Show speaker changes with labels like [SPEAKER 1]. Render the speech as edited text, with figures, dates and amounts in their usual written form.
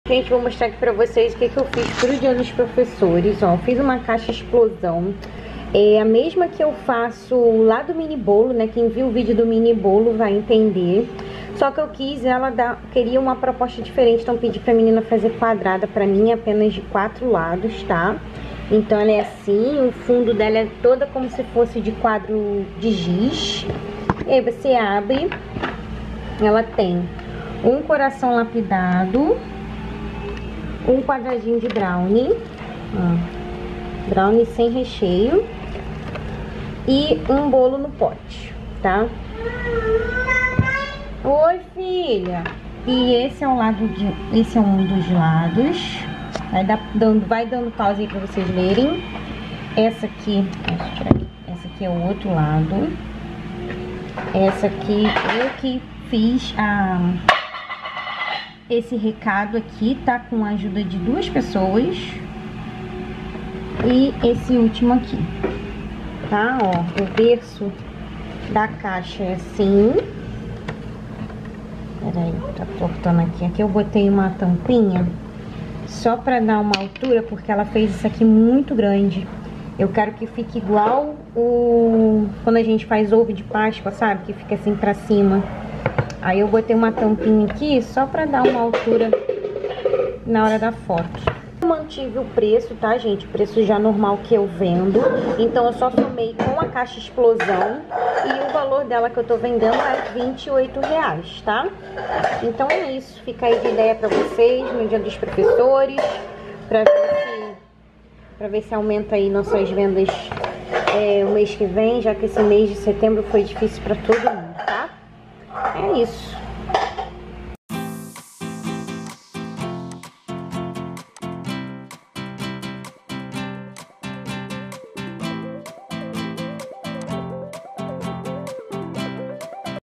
[SPEAKER 1] Gente, vou mostrar aqui pra vocês o que eu fiz pro Dia dos Professores. Ó, fiz uma caixa explosão. É a mesma que eu faço lá do mini bolo, né? Quem viu o vídeo do mini bolo vai entender. Só que eu queria uma proposta diferente, então pedi pra menina fazer quadrada pra mim, apenas de 4 lados, tá? Então ela é assim, o fundo dela é toda como se fosse de quadro de giz. E aí você abre, ela tem um coração lapidado, um quadradinho de brownie, ó, brownie sem recheio, e um bolo no pote, tá? Oi, filha. E esse é esse é um dos lados. Vai dando pausa aí pra vocês lerem. Essa aqui, deixa eu tirar aqui. Essa aqui é o outro lado. Essa aqui eu que fiz esse recado aqui, tá? Com a ajuda de 2 pessoas. E esse último aqui, tá? Ó, o verso da caixa é assim. Peraí, tá cortando aqui. Aqui eu botei uma tampinha só pra dar uma altura, porque ela fez isso aqui muito grande. Eu quero que fique igual quando a gente faz ovo de Páscoa, sabe? Que fica assim pra cima. Aí eu botei uma tampinha aqui só pra dar uma altura na hora da foto. Eu mantive o preço, tá, gente? O preço já normal que eu vendo. Então eu só somei com a caixa explosão. E o valor dela que eu tô vendendo é R$28, tá? Então é isso. Fica aí de ideia pra vocês no Dia dos Professores. Pra ver se aumenta aí nossas vendas o mês que vem. Já que esse mês de setembro foi difícil pra todo mundo, tá? É isso.